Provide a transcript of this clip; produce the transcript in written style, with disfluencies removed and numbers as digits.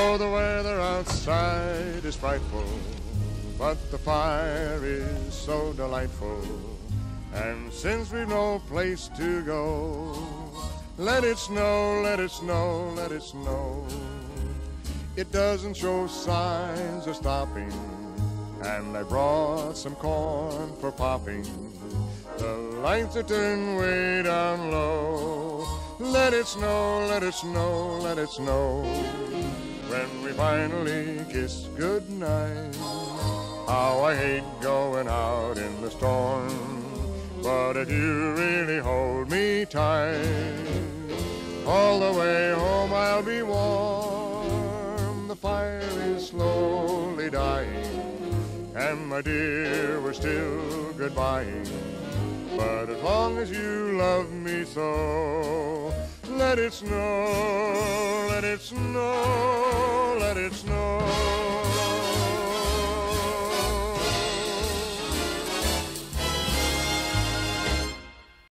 Oh, the weather outside is frightful, but the fire is so delightful. And since we've no place to go, let it snow, let it snow, let it snow. It doesn't show signs of stopping, and I brought some corn for popping. The lights are turned way down low. Let it snow, let it snow, let it snow. When we finally kiss goodnight, how I hate going out in the storm. But if you really hold me tight, all the way home I'll be warm. The fire is slowly dying, and my dear, we're still goodbying. But as long as you love me so, let it snow, let it snow, let it snow.